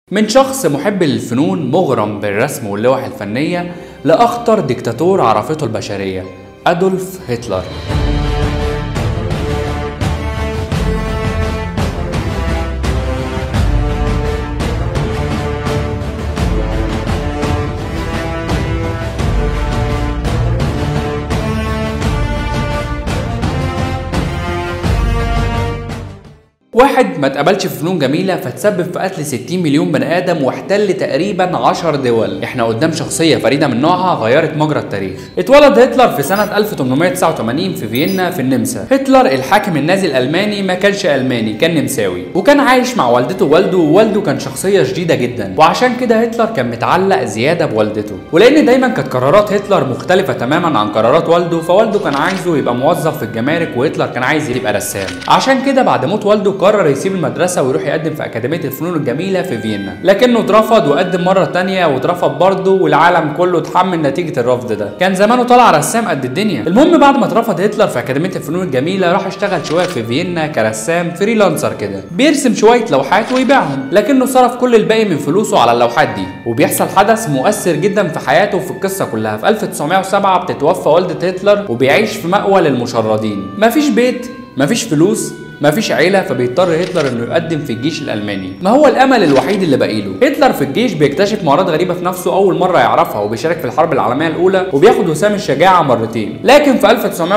من شخص محب للفنون مغرم بالرسم واللوح الفنية لأخطر ديكتاتور عرفته البشرية، أدولف هتلر. واحد ما اتقبلش في فنون جميله فتسبب في قتل 60 مليون بني ادم واحتل تقريبا 10 دول. احنا قدام شخصيه فريده من نوعها غيرت مجرى التاريخ. اتولد هتلر في سنه 1889 في فيينا في النمسا. هتلر الحاكم النازي الالماني ما كانش الماني، كان نمساوي، وكان عايش مع والدته ووالده، ووالده كان شخصيه شديده جدا، وعشان كده هتلر كان متعلق زياده بوالدته. ولان دايما كانت قرارات هتلر مختلفه تماما عن قرارات والده، فوالده كان عايزه يبقى موظف في الجمارك وهتلر كان عايز يبقى رسام. عشان كده بعد موت والده قرر يسيب المدرسة ويروح يقدم في أكاديمية الفنون الجميلة في فيينا، لكنه اترفض وقدم مرة تانية واترفض برضه، والعالم كله اتحمل نتيجة الرفض ده. كان زمانه طلع رسام قد الدنيا. المهم بعد ما اترفض هتلر في أكاديمية الفنون الجميلة راح اشتغل شوية في فيينا كرسام فريلانسر كده، بيرسم شوية لوحات ويبيعهم، لكنه صرف كل الباقي من فلوسه على اللوحات دي. وبيحصل حدث مؤثر جدا في حياته وفي القصة كلها. في 1907 بتتوفى والدة هتلر وبيعيش في مأوى للمشردين، مفيش بيت، مفيش فلوس، مفيش عيله، فبيضطر هتلر انه يقدم في الجيش الالماني، ما هو الامل الوحيد اللي باقي له. هتلر في الجيش بيكتشف مهارات غريبه في نفسه اول مره يعرفها، وبيشارك في الحرب العالميه الاولى وبياخد وسام الشجاعه مرتين. لكن في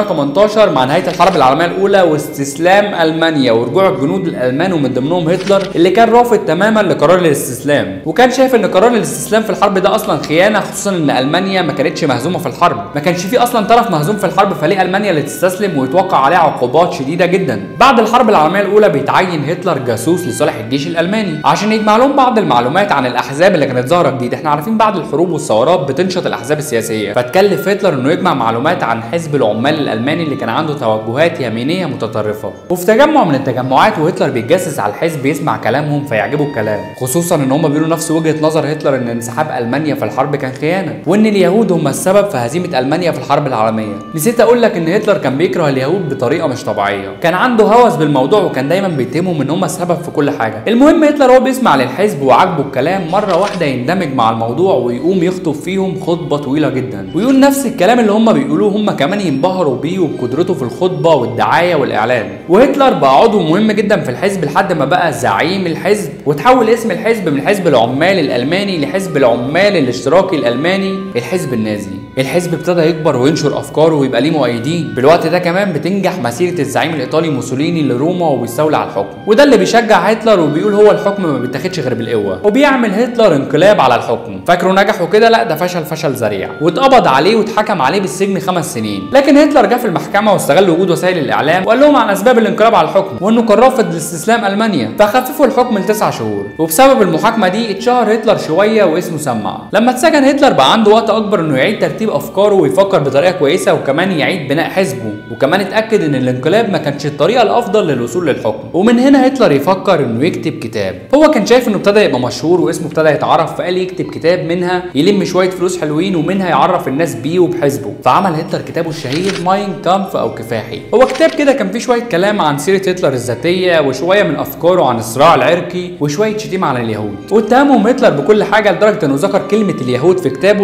1918 مع نهايه الحرب العالميه الاولى واستسلام المانيا ورجوع الجنود الالمان ومن ضمنهم هتلر اللي كان رافض تماما لقرار الاستسلام، وكان شايف ان قرار الاستسلام في الحرب ده اصلا خيانه، خصوصا ان المانيا ما كانتش مهزومه في الحرب، ما كانش في اصلا طرف مهزوم في الحرب، فليه المانيا اللي تستسلم ويتوقع عليها عقوبات شديده جدا. بعد الحرب العالميه الاولى بيتعين هتلر جاسوس لصالح الجيش الالماني عشان يجمع لهم بعض المعلومات عن الاحزاب اللي كانت ظاهره جديد. احنا عارفين بعد الحروب والثورات بتنشط الاحزاب السياسيه، فتكلف هتلر انه يجمع معلومات عن حزب العمال الالماني اللي كان عنده توجهات يمينيه متطرفه. وفي تجمع من التجمعات وهتلر بيتجسس على الحزب يسمع كلامهم فيعجبه الكلام، خصوصا ان هم بيقولوا نفس وجهه نظر هتلر ان انسحاب المانيا في الحرب كان خيانه، وان اليهود هم السبب في هزيمه المانيا في الحرب العالميه. نسيت اقول لك ان هتلر كان بيكره اليهود بطريقه مش طبيعيه، كان عنده هوس بالموضوع وكان دايما بيتهمهم ان هم السبب في كل حاجه. المهم هتلر هو بيسمع للحزب وعاجبه الكلام، مره واحده يندمج مع الموضوع ويقوم يخطب فيهم خطبه طويله جدا ويقول نفس الكلام اللي هم بيقولوه، هم كمان ينبهروا بيه وبقدرته في الخطبه والدعايه والاعلان. وهتلر بقى عضو مهم جدا في الحزب لحد ما بقى زعيم الحزب، وتحول اسم الحزب من حزب العمال الالماني لحزب العمال الاشتراكي الالماني، الحزب النازي. الحزب ابتدى يكبر وينشر افكاره ويبقى ليه مؤيدين. في الوقت ده كمان بتنجح مسيره الزعيم الايطالي موسوليني لروما وبيستولى على الحكم، وده اللي بيشجع هتلر وبيقول هو الحكم ما بيتاخدش غير بالقوه، وبيعمل هتلر انقلاب على الحكم. فاكروا نجحوا كده؟ لا، ده فشل ذريع، واتقبض عليه واتحكم عليه بالسجن 5 سنين. لكن هتلر جه في المحكمه واستغل وجود وسائل الاعلام وقال لهم عن اسباب الانقلاب على الحكم، وانه كان رافض لاستسلام المانيا، فخففوا الحكم ل9 شهور. وبسبب المحاكمه دي اتشهر هتلر شويه واسمه سمع. لما اتسجن هتلر بقى عنده وقت اكبر انه يعيد ترتيب افكاره ويفكر بطريقه كويسه، وكمان يعيد بناء حزبه، وكمان اتاكد ان الانقلاب ما كانش الطريقه الافضل للوصول للحكم. ومن هنا هتلر يفكر انه يكتب كتاب. هو كان شايف انه ابتدى يبقى مشهور واسمه ابتدى يتعرف، فقال يكتب كتاب منها يلم شويه فلوس حلوين ومنها يعرف الناس بيه وبحزبه. فعمل هتلر كتابه الشهير ماين كامف او كفاحي. هو كتاب كده كان فيه شويه كلام عن سيره هتلر الذاتيه وشويه من افكاره عن الصراع العرقي وشويه شتيمه على اليهود، واتهمهم هتلر بكل حاجه لدرجه انه ذكر كلمه اليهود في كتابه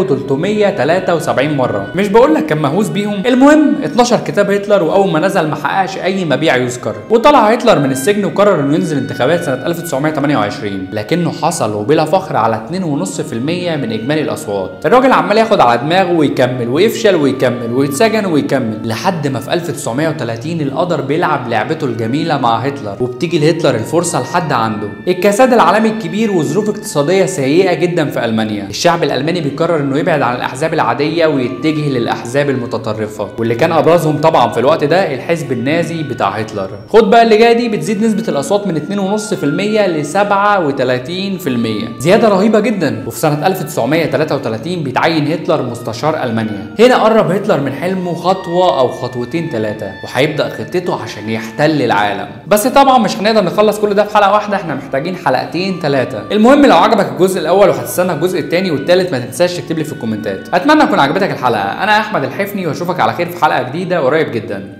373 مره. مش بقول لك كان مهووس بيهم. المهم اتنشر كتاب هتلر، واول ما نزل ما حققش اي مبيع يذكر، وطلع هتلر من السجن وقرر انه ينزل انتخابات سنه 1928، لكنه حصل وبلا فخر على 2.5% من اجمالي الاصوات. الراجل عمال ياخد على دماغه ويكمل ويفشل ويكمل ويتسجن ويكمل، لحد ما في 1930 القدر بيلعب لعبته الجميله مع هتلر، وبتيجي لهتلر الفرصه لحد عنده. الكساد العالمي الكبير وظروف اقتصاديه سيئه جدا في المانيا، الشعب الالماني بيقرر انه يبعد عن الاحزاب العاديه ويتجه للاحزاب المتطرفه، واللي كان ابرزهم طبعا في الوقت ده الحزب النازي بتاع هتلر. خد بقى اللي جايه دي، بتزيد نسبه الاصوات من 2.5% ل 37%، زياده رهيبه جدا. وفي سنه 1933 بيتعين هتلر مستشار المانيا. هنا قرب هتلر من حلمه خطوه او خطوتين 3، وهيبدا خطته عشان يحتل العالم. بس طبعا مش هنقدر نخلص كل ده في حلقه واحده، احنا محتاجين حلقتين 3. المهم لو عجبك الجزء الاول وهتستنى الجزء الثاني والثالث ما تنساش تكتب لي في الكومنتات. اتمنى تكون عجبتك الحلقه. انا احمد الحفني واشوفك على خير في حلقه جديده قريب جدا.